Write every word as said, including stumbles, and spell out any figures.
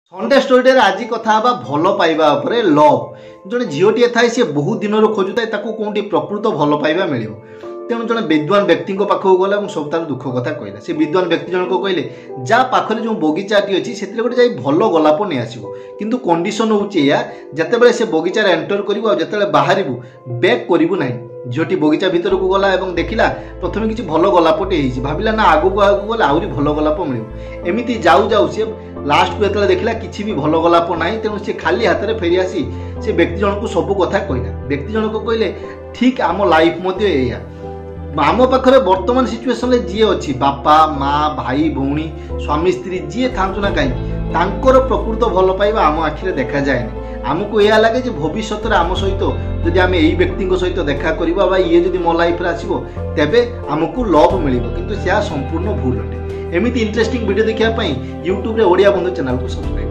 Sunday story आज कथा हवा भल पाइबा उपरे लव जड़े झीटे थाए सी बहुत दिन खोजु थाए कौटी प्रकृत भल पाइबा मिल तेणु जड़े विद्वान व्यक्ति पाखक गला सब तार दुख कथा कहला से विद्वान व्यक्ति जनक कहले जा पाखरे जो बगीचाटी अच्छी से गोटे जाई भल गलाप नहीं आसो किंतु कंडीशन हूँ या जिते से बगीचार एंटर करू जिते बाहर बैक करू ना झीटी बगीचा भितर को गला और देखला प्रथम किसी भल गलापटे भाविला ना आगू को आगू गले आहरी भल गलाप मिल एमती जाऊ जाऊ सी लास्ट को जो देखला किसी भी भल गलाप ना तेणु सी खाली हाथ में फेरी आसी से व्यक्ति जनक सब कथा कहला व्यक्ति जनक कहले ठीक आम लाइफ मध्य आम पाखे बर्तमान सिचुएसन जी अच्छी बापा माँ भाई भौणी स्वामी स्त्री जी था ना कहीं प्रकृत भल पाइबा आम आखिरे देखा जाए आमको यह लगे भविष्य में आम सहित जदि आम यही व्यक्ति सहित देखा करवा ये जब मो लाइफ आसो तेबे आमको लव मिल किंतु से संपूर्ण भूल अटे एमती इंटरेस्टिंग वीडियो देखा यूट्यूब रे ओडिया बंधु चैनल को सब्सक्राइब